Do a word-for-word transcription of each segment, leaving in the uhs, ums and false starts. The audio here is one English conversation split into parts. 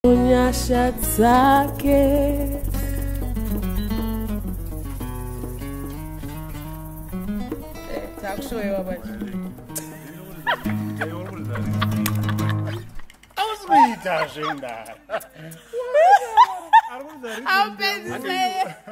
munyasha zake. Takushoyewa banje. Awuzita zvinda. Awupenzile.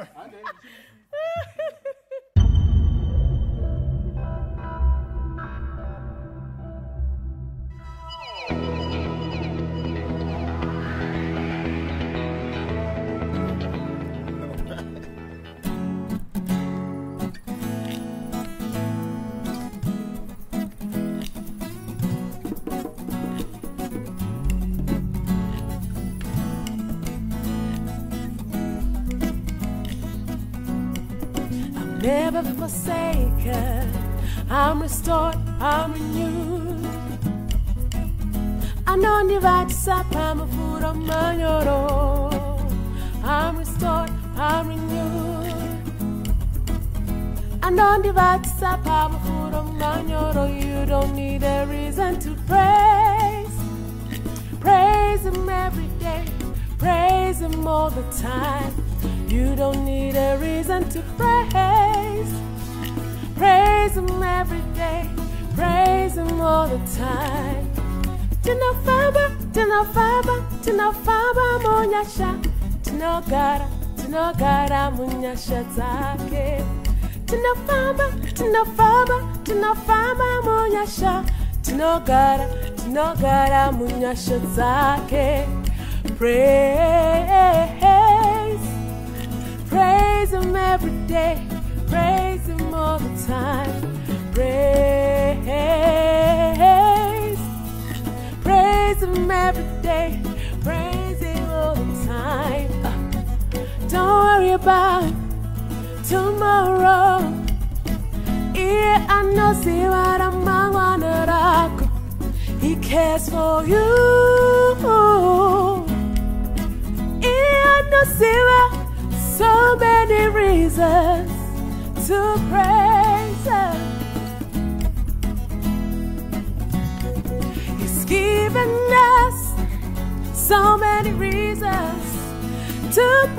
Never forsaken, I'm restored, I'm renewed. I know divide I'm a food of manyoro. I'm restored, I'm renewed. I know divide I'm a food of manyoro. You don't need a reason to praise. Praise him every day, praise him all the time. You don't need a reason to praise. Praise him every day, praise him all the time. Tinofamba, Tinofamba, Tinofamba munyasha. Tinogara, Tinogara munyasha zake. Tinofamba, Tinofamba, Tinofamba munyasha. Tinogara, Tinogara munyasha zake. Praise. Praise him every day, praise him all the time. Praise, praise him every day, praise him all the time. Uh, don't worry about tomorrow. Yeah, I know, see what I'm gonna rock. He cares for you. Yeah, I know, see what. So many reasons to praise him. He's given us so many reasons to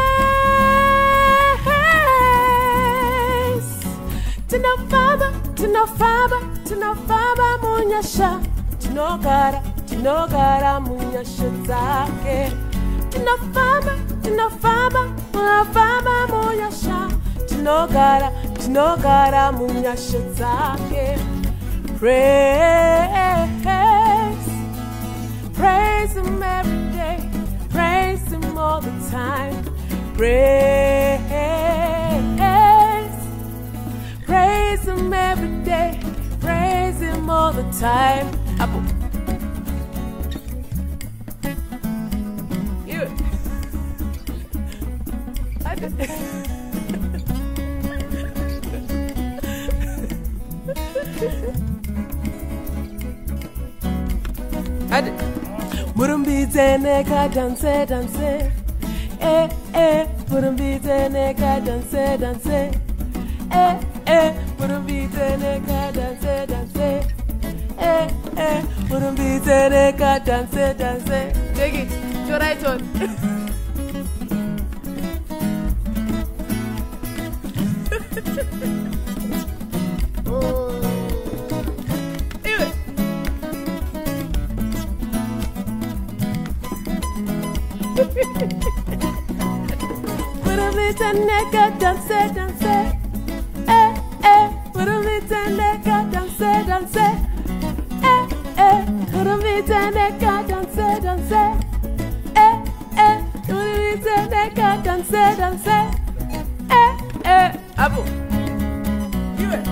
praise. Tinofamba, Tinofamba, Tinofamba munyasha. Tinogara, Tinogara munyasha zake. Tinofamba, Tinofamba, Tinofamba munyasha. Tinogara, Tinogara munyasha zake. Praise, praise him every day, praise him all the time. Praise, praise him every day, praise him all the time. Apple. Murumbidze neka danse danse, eh eh. Murumbidze neka danse danse, eh eh. Murumbidze neka danse danse, eh eh. Murumbidze neka danse danse. Take it, your right one. Murumbidze neka danse danse, eh eh. Murumbidze neka danse danse, eh eh. Murumbidze neka danse danse, eh eh. Murumbidze neka danse danse, eh eh. Abu, you it.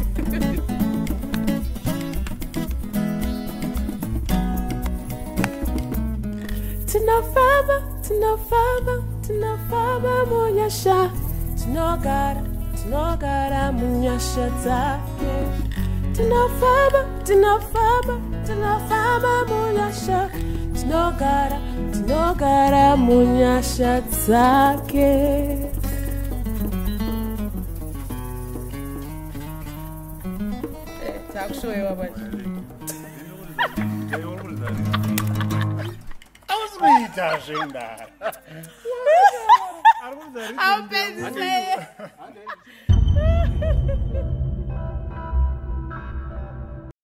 Tinofamba, Tinofamba, Tinofamba munyasha. Tinogara, Tinogara munyasha zake. Tinofamba, Tinofamba, Tinofamba munyasha. Tinogara, Tinogara munyasha zake. That was me. Wakuita Shinda. I'll pay the